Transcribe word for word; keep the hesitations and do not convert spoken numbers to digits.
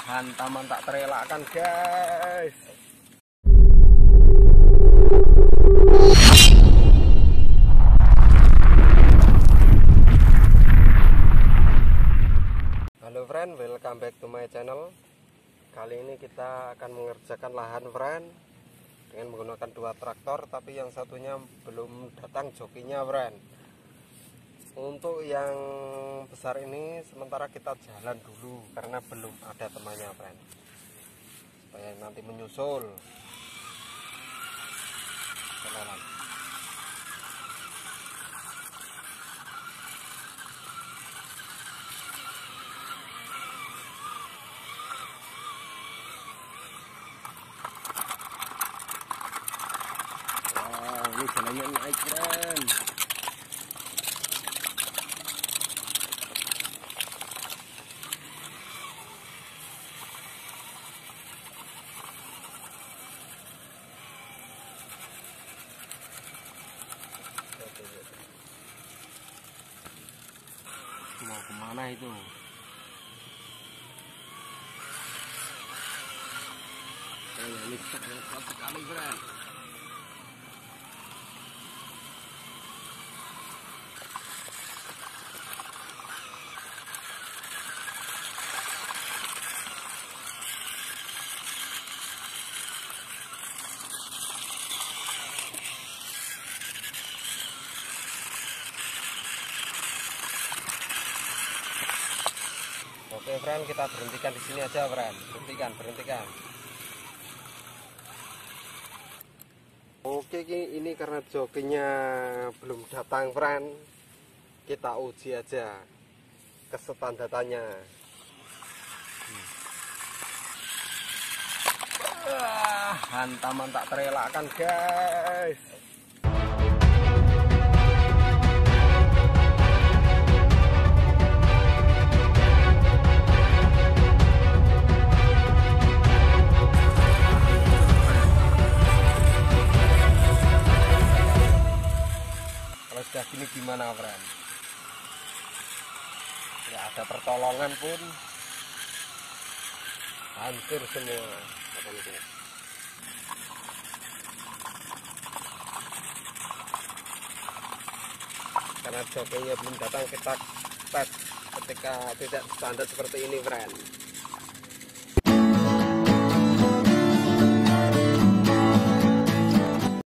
hantaman tak terelakkan guys. Halo friend, welcome back to my channel. Kali ini kita akan mengerjakan lahan friend dengan menggunakan dua traktor, tapi yang satunya belum datang jokinya friend. Untuk yang besar ini sementara kita jalan dulu karena belum ada temannya friend, supaya nanti menyusul. Jalan. Wah, ini jalannya naik friend. Mau kemana itu? Oh, ini sangat kuat sekali friend. Oke friend, kita berhentikan di sini aja friend. Berhentikan, berhentikan. Oke, ini karena jokinya belum datang friend, kita uji aja kestandatannya. Wah, hantaman tak terelakkan guys. Sudah gini gimana friend, nggak ada pertolongan pun, hancur semua. Karena jokinya belum datang, kita tes ketika tidak standar seperti ini friend.